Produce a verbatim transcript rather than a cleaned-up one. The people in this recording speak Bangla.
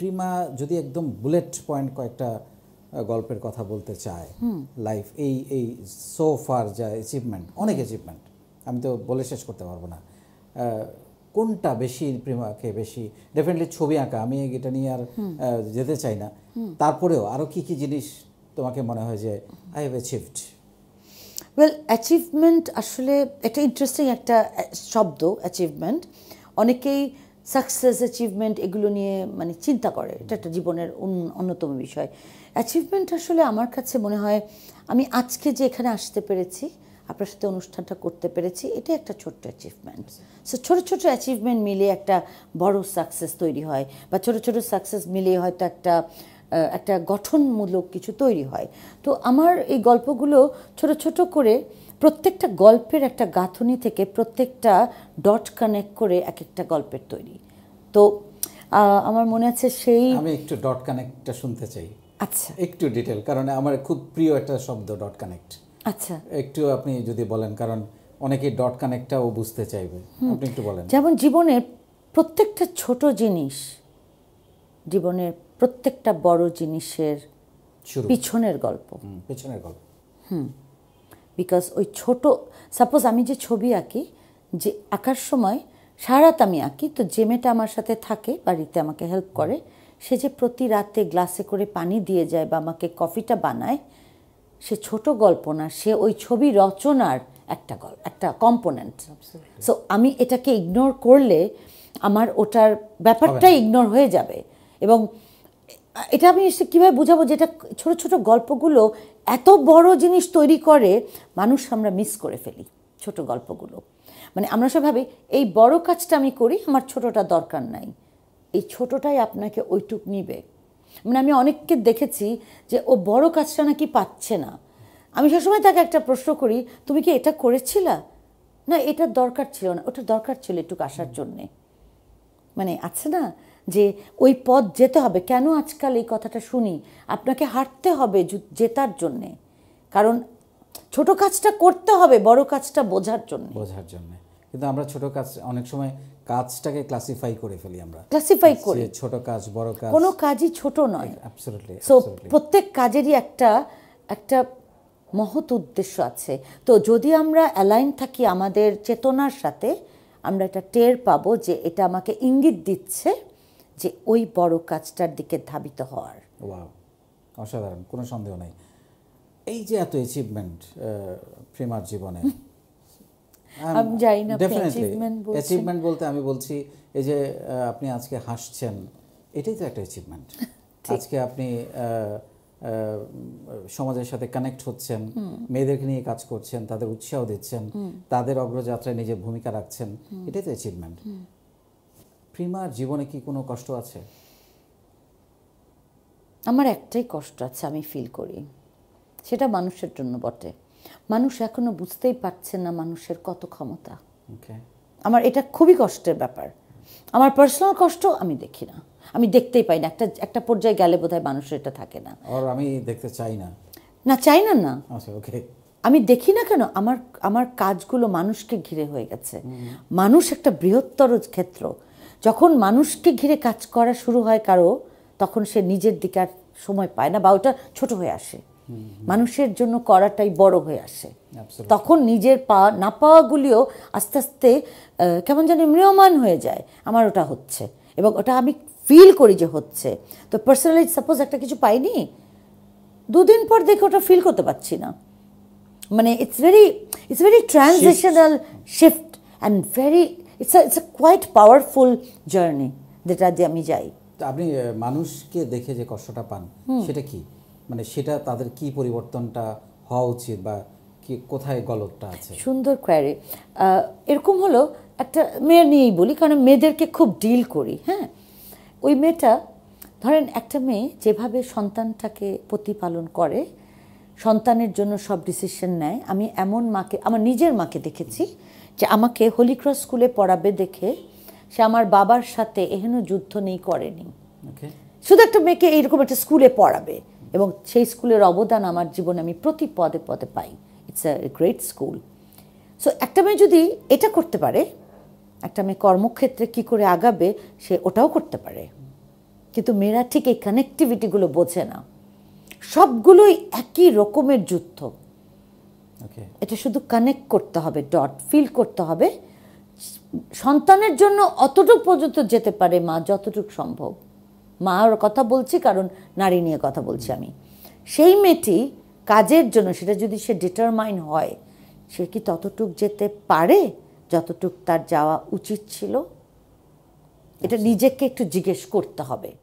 প্রিমা যদি একদম বুলেট পয়েন্ট কয়েকটা গল্পের কথা বলতে চায় লাইফ এই এই সো ফার যা অ্যাচিভমেন্ট, অনেক অ্যাচিভমেন্ট, আমি তো বলে শেষ করতে পারবো না, কোনটা বেশি প্রিমাকে বেশি? ডেফিনেটলি ছবি আঁকা, আমি এটা নিয়ে আর যেতে চাই না, তারপরেও আরও কী কী জিনিস তোমাকে মনে হয় যে I have achieved? Well, achievement আসলে এটা ইন্টারেস্টিং একটা শব্দ, অ্যাচিভমেন্ট। অনেকেই সাকসেস, অ্যাচিভমেন্ট এগুলো নিয়ে মানে চিন্তা করে, এটা একটা জীবনের অন্যতম বিষয়। অ্যাচিভমেন্ট আসলে আমার কাছে মনে হয় আমি আজকে যে এখানে আসতে পেরেছি, আপনার সাথে অনুষ্ঠানটা করতে পেরেছি, এটা একটা ছোট্ট অ্যাচিভমেন্ট। সো ছোটো ছোটো অ্যাচিভমেন্ট মিলিয়ে একটা বড় সাকসেস তৈরি হয়, বা ছোটো ছোটো সাকসেস মিলিয়ে হয়তো একটা একটা গঠনমূলক কিছু তৈরি হয়। তো আমার এই গল্পগুলো ছোট ছোট করে প্রত্যেকটা গল্পের একটা গাঁথনি থেকে প্রত্যেকটা ডট কানেক্ট করে এক একটা গল্পের তৈরি। তো আমার মনে আছে সেই, আমি একটু ডট কানেক্টটা শুনতে চাই। আচ্ছা, একটু ডিটেল, কারণ আমার খুব প্রিয় একটা শব্দ ডট কানেক্ট। আচ্ছা, একটু আপনি যদি বলেন, কারণ অনেকেই ডট কানেক্টটাও বুঝতে চাইবে, আপনি একটু বলেন। যেমন জীবনের প্রত্যেকটা ছোট জিনিস, জীবনের প্রত্যেকটা বড় জিনিসের পিছনের গল্প, পিছনের গল্প। হুম বিকজ ওই ছোট, সাপোজ আমি যে ছবি আঁকি, যে আঁকার সময় সারা রাত আমি আঁকি, তো যে মেয়েটা আমার সাথে থাকে বাড়িতে আমাকে হেল্প করে, সে যে প্রতি রাতে গ্লাসে করে পানি দিয়ে যায় বা আমাকে কফিটা বানায়, সে ছোট গল্প না, সে ওই ছবি রচনার একটা গল্প, একটা কম্পোনেন্ট। সো আমি এটাকে ইগনোর করলে আমার ওটার ব্যাপারটাই ইগনোর হয়ে যাবে। এবং এটা আমি কীভাবে বোঝাবো, যেটা ছোট ছোট গল্পগুলো এত বড় জিনিস তৈরি করে, মানুষ আমরা মিস করে ফেলি ছোট গল্পগুলো। মানে আমরা সব ভাবি এই বড় কাজটা আমি করি, আমার ছোটটা দরকার নাই, এই ছোটটাই আপনাকে ওইটুক নিবে। মানে আমি অনেককে দেখেছি যে ও বড় কাজটা নাকি পাচ্ছে না, আমি সবসময় তাকে একটা প্রশ্ন করি, তুমি কি এটা করেছিলা? না, এটার দরকার ছিল না, ওটার দরকার ছিল একটু আসার জন্যে। মানে আছে না যে ওই পথ যেতে হবে। কেন আজকাল এই কথাটা শুনি, আপনাকে হাঁটতে হবে জেতার জন্যে, কারণ ছোট কাজটা করতে হবে বড় কাজটা বোঝার জন্য বোঝার জন্য কিন্তু আমরা ছোট কাজ অনেক সময় কাজটাকে ক্লাসিফাই করে ফেলি, আমরা ক্লাসিফাই করি, ছোট কাজ বড় কাজ, কোনো কাজই ছোট নয়। অ্যাবসলিউটলি। সো প্রত্যেক কাজেরই একটা একটা মহৎ উদ্দেশ্য আছে। তো যদি আমরা অ্যালাইন থাকি আমাদের চেতনার সাথে, আমরা এটা টের পাবো যে এটা আমাকে ইঙ্গিত দিচ্ছে যে ওই বড় কাজটার দিকে ধাবিত হওয়ার। ওয়াও, অসাধারণ, কোনো সন্দেহ নাই। এই যে এত অ্যাচিভমেন্ট প্রিমার জীবনে, আমি জানি না অ্যাচিভমেন্ট বলতে আমি বলছি এই যে আপনি আজকে হাসছেন, এটাই তো একটা অ্যাচিভমেন্ট। আজকে আপনি সমাজের সাথে কানেক্ট হচ্ছেন, মেয়েদেরকে নিয়ে কাজ করছেন, তাদের উৎসাহ দিচ্ছেন, তাদের অগ্রযাত্রায় নিজের ভূমিকা রাখছেন, এটাই তো অ্যাচিভমেন্ট। প্রিমার জীবনে কি কোনো কষ্ট আছে? আমার একটাই কষ্ট আছে, আমি ফিল করি, সেটা মানুষের জন্য বটে। মানুষ এখনো বুঝতেই পারছে না মানুষের কত ক্ষমতা। আমার এটা খুবই কষ্টের ব্যাপার। আমার পার্সোনাল কষ্ট আমি দেখি না, আমি দেখতেই পাই না। একটা একটা পর্যায়ে গেলে বোধহয় মানুষের এটা থাকে না। আর আমি দেখতে চাই না, না চাই না না আচ্ছা ওকে, আমি দেখি না কেন, আমার আমার কাজগুলো মানুষকে ঘিরে হয়ে গেছে। মানুষ একটা বৃহত্তর ক্ষেত্র। যখন মানুষকে ঘিরে কাজ করা শুরু হয় কারো, তখন সে নিজের দিকে আর সময় পায় না, বা ওটা ছোট হয়ে আসে, মানুষের জন্য করাটাই বড় হয়ে আসে। তখন নিজের পাওয়া না পাওয়াগুলিও আস্তে আস্তে কেমন জানি ম্রিয়মান হয়ে যায়। আমার ওটা হচ্ছে, এবং ওটা আমি ফিল করি যে হচ্ছে। তো পার্সোনালি সাপোজ একটা কিছু পাইনি, দুদিন পর দেখে ওটা ফিল করতে পারছি না। মানে it's very it's very transitional shift and very it's it's a quite powerful journey যেটা দিয়ে আমি যাই। আপনি মানুষকে দেখে যে কষ্টটা পান, সেটা কি, মানে সেটা তাদের কি পরিবর্তনটা হওয়া উচিত, বা কি কোথায় গলতটা আছে? সুন্দর কোয়ারি। এরকম হলো, একটা মেয়ের নিয়েই বলি, কারণ মেয়েদেরকে খুব ডিল করি। হ্যাঁ, ওই মেয়েটা, ধরেন একটা মেয়ে যেভাবে সন্তানটাকে প্রতিপালন করে, সন্তানের জন্য সব ডিসিশন নেয়। আমি এমন মাকে, আমার নিজের মাকে দেখেছি যে আমাকে হোলি ক্রস স্কুলে পড়াবে দেখে সে আমার বাবার সাথে এহেন যুদ্ধ নেই করেনি, শুধু একটা মেয়েকে এইরকম একটা স্কুলে পড়াবে, এবং সেই স্কুলের অবদান আমার জীবনে আমি প্রতি পদে পদে পাই। It's a great school. So একটা মেয়ে যদি এটা করতে পারে, একটা মেয়ে কর্মক্ষেত্রে কি করে আগাবে সে ওটাও করতে পারে। কিন্তু মেয়েরা ঠিক এই কানেক্টিভিটিগুলো বোঝে না, সবগুলোই একই রকমের যুদ্ধ। ওকে, এটা শুধু কানেক্ট করতে হবে, ডট ফিল করতে হবে। সন্তানের জন্য অতটুকু পর্যন্ত যেতে পারে মা, যতটুকু সম্ভব। মার কথা বলছি কারণ নারী নিয়ে কথা বলছি আমি। সেই মেয়েটি কাজের জন্য সেটা যদি সে ডিটারমাইন হয়, সে কি ততটুক যেতে পারে যতটুক তার যাওয়া উচিত ছিল? এটা নিজেকে একটু জিজ্ঞেস করতে হবে।